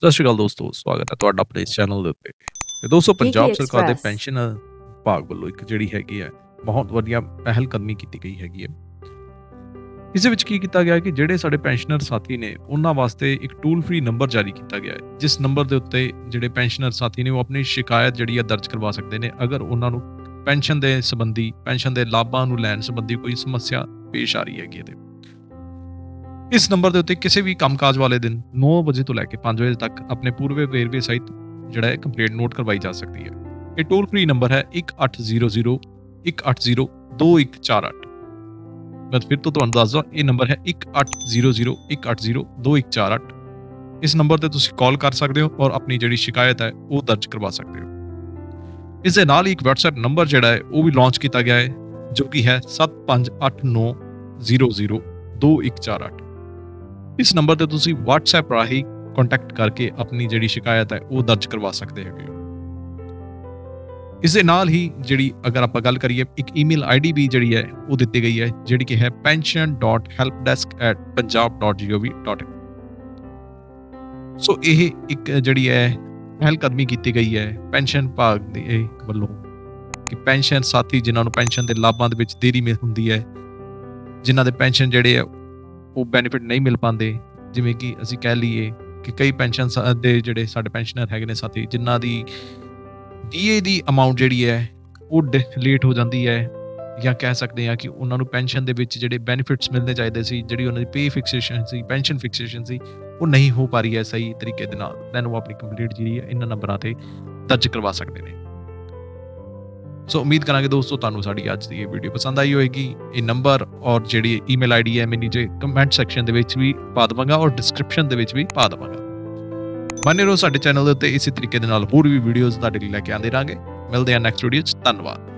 ਸਤਿ ਸ਼੍ਰੀ ਅਕਾਲ ਦੋਸਤੋ, ਸਵਾਗਤ ਹੈ ਤੁਹਾਡਾ ਆਪਣੇ ਇਸ ਚੈਨਲ ਦੇ ਉੱਤੇ। ਤੇ ਦੋਸਤੋ, Tiki ਪੰਜਾਬ ਸਰਕਾਰ ਦੇ Express। ਪੈਨਸ਼ਨ ਵਿਭਾਗ ਵੱਲੋਂ ਇੱਕ ਜਿਹੜੀ ਹੈਗੀ ਹੈ ਬਹੁਤ ਵਧੀਆ ਪਹਿਲ ਕਦਮੀ ਕੀਤੀ ਗਈ ਹੈਗੀ ਹੈ। ਇਸ ਦੇ ਵਿੱਚ ਕੀ ਕੀਤਾ ਗਿਆ ਹੈ ਕਿ ਜਿਹੜੇ ਸਾਡੇ ਪੈਨਸ਼ਨਰ ਸਾਥੀ ਨੇ ਉਹਨਾਂ ਵਾਸਤੇ ਇੱਕ ਟੂਲ ਫ੍ਰੀ ਨੰਬਰ ਜਾਰੀ ਕੀਤਾ ਗਿਆ ਹੈ, ਜਿਸ ਨੰਬਰ ਦੇ ਉੱਤੇ ਜਿਹੜੇ ਪੈਨਸ਼ਨਰ ਸਾਥੀ ਨੇ ਉਹ ਆਪਣੀ ਸ਼ਿਕਾਇਤ ਜਿਹੜੀ ਹੈ ਦਰਜ ਕਰਵਾ ਸਕਦੇ ਨੇ ਅਗਰ ਉਹਨਾਂ ਨੂੰ ਪੈਨਸ਼ਨ ਦੇ ਸੰਬੰਧੀ, ਪੈਨਸ਼ਨ ਦੇ ਲਾਭਾਂ ਨੂੰ ਲੈਣ ਸੰਬੰਧੀ ਕੋਈ ਸਮੱਸਿਆ ਪੇਸ਼ ਆ ਰਹੀ ਹੈਗੀ ਹੈ। ਇਸ ਨੰਬਰ ਦੇ ਉੱਤੇ ਕਿਸੇ ਵੀ ਕੰਮਕਾਜ ਵਾਲੇ ਦਿਨ 9 ਵਜੇ ਤੋਂ ਲੈ ਕੇ 5 ਵਜੇ ਤੱਕ ਆਪਣੇ ਪੂਰੇ ਵੇਰਵੇ ਸਹਿਤ ਜਿਹੜਾ ਹੈ ਕੰਪਲੇਂਟ ਨੋਟ ਕਰਵਾਈ ਜਾ ਸਕਦੀ ਹੈ। ਇਹ ਟੋਲ ਫ੍ਰੀ ਨੰਬਰ ਹੈ 1800 180 2148। ਮੈਂ ਫਿਰ ਤੋਂ ਤੁਹਾਨੂੰ ਦੱਸਦਾ, ਇਹ ਨੰਬਰ ਹੈ 1800 180 2148। ਇਸ ਨੰਬਰ ਤੇ ਤੁਸੀਂ ਕਾਲ ਕਰ ਸਕਦੇ ਹੋ ਔਰ ਆਪਣੀ ਜਿਹੜੀ ਸ਼ਿਕਾਇਤ ਹੈ ਉਹ ਦਰਜ ਕਰਵਾ ਸਕਦੇ ਹੋ। ਇਸ ਦੇ ਨਾਲ ਹੀ ਇੱਕ WhatsApp ਨੰਬਰ ਜਿਹੜਾ ਹੈ ਉਹ ਵੀ ਲਾਂਚ ਕੀਤਾ ਗਿਆ ਹੈ, ਜੋ ਕਿ ਹੈ 7589002148। ਇਸ ਨੰਬਰ ਤੇ ਤੁਸੀਂ WhatsApp ਰਾਹੀਂ ਕੰਟੈਕਟ ਕਰਕੇ ਆਪਣੀ ਜਿਹੜੀ ਸ਼ਿਕਾਇਤ ਹੈ ਉਹ ਦਰਜ ਕਰਵਾ ਸਕਦੇ ਹੈਗੇ। ਇਸ ਦੇ ਨਾਲ ਹੀ ਜਿਹੜੀ ਅਗਰ ਆਪਾਂ ਗੱਲ ਕਰੀਏ, ਇੱਕ ਈਮੇਲ ਆਈਡੀ ਵੀ ਜਿਹੜੀ ਹੈ ਉਹ ਦਿੱਤੀ ਗਈ ਹੈ, ਜਿਹੜੀ ਕਿ ਹੈ pension.helpdesk@punjab.gov.in। ਸੋ ਇਹ ਇੱਕ ਜਿਹੜੀ ਹੈ ਪਹਿਲ ਕਦਮੀ ਕੀਤੀ ਗਈ ਹੈ ਪੈਨਸ਼ਨ ਵਿਭਾਗ ਦੇ ਵੱਲੋਂ ਕਿ ਪੈਨਸ਼ਨ ਸਾਥੀ ਜਿਨ੍ਹਾਂ ਨੂੰ ਪੈਨਸ਼ਨ ਦੇ ਲਾਭਾਂ ਦੇ ਵਿੱਚ ਦੇਰੀ ਹੁੰਦੀ ਹੈ, ਜਿਨ੍ਹਾਂ ਦੇ ਪੈਨਸ਼ਨ ਜਿਹੜੇ ਆ ਉਹ ਬੈਨੀਫਿਟ ਨਹੀਂ ਮਿਲ ਪਾਉਂਦੇ, ਜਿਵੇਂ ਕਿ ਅਸੀਂ ਕਹਿ ਲਈਏ ਕਿ ਕਈ ਪੈਨਸ਼ਨ ਦੇ ਜਿਹੜੇ ਸਾਡੇ ਪੈਨਸ਼ਨਰ ਹੈਗੇ ਨੇ ਸਾਥੀ, ਜਿਨ੍ਹਾਂ ਦੀ ਡੀਏ ਦੀ ਅਮਾਊਂਟ ਜਿਹੜੀ ਹੈ ਉਹ ਲੇਟ ਹੋ ਜਾਂਦੀ ਹੈ, ਜਾਂ ਕਹਿ ਸਕਦੇ ਹਾਂ ਕਿ ਉਹਨਾਂ ਨੂੰ ਪੈਨਸ਼ਨ ਦੇ ਵਿੱਚ ਜਿਹੜੇ ਬੈਨੀਫਿਟਸ ਮਿਲਣੇ ਚਾਹੀਦੇ ਸੀ, ਜਿਹੜੀ ਉਹਨਾਂ ਦੀ ਪੇ ਫਿਕਸੇਸ਼ਨ ਸੀ, ਪੈਨਸ਼ਨ ਫਿਕਸੇਸ਼ਨ ਸੀ, ਉਹ ਨਹੀਂ ਹੋ ਪਾ ਰਹੀ ਹੈ ਸਹੀ ਤਰੀਕੇ ਦੇ ਨਾਲ। ਦੈਨ ਉਹ ਆਪਣੀ ਕੰਪਲੀਟ ਜਿਹੜੀ ਹੈ ਇਹਨਾਂ ਨੰਬਰਾਂ ਤੇ ਦਰਜ ਕਰਵਾ ਸਕਦੇ ਨੇ। ਸੋ ਉਮੀਦ ਕਰਾਂਗੇ ਦੋਸਤੋ ਤੁਹਾਨੂੰ ਸਾਡੀ ਅੱਜ ਦੀ ਇਹ ਵੀਡੀਓ ਪਸੰਦ ਆਈ ਹੋਏਗੀ। ਇਹ ਨੰਬਰ ਔਰ ਜਿਹੜੀ ਈਮੇਲ ਆਈਡੀ ਹੈ ਮੈਂ ਨੀਚੇ ਕਮੈਂਟ ਸੈਕਸ਼ਨ ਦੇ ਵਿੱਚ ਵੀ ਪਾ ਦੇਵਾਂਗਾ ਔਰ ਡਿਸਕ੍ਰਿਪਸ਼ਨ ਦੇ ਵਿੱਚ ਵੀ ਪਾ ਦੇਵਾਂਗਾ। ਬਣੇ ਰਹੋ ਸਾਡੇ ਚੈਨਲ ਦੇ ਉੱਤੇ, ਇਸੇ ਤਰੀਕੇ ਦੇ ਨਾਲ ਹੋਰ ਵੀ ਵੀਡੀਓਜ਼ ਤੁਹਾਡੇ ਲਈ ਲੈ ਕੇ ਆਉਂਦੇ ਰਹਾਂਗੇ। ਮਿਲਦੇ ਹਾਂ ਨੈਕਸਟ ਵੀਡੀਓ 'ਚ। ਧੰਨਵਾਦ।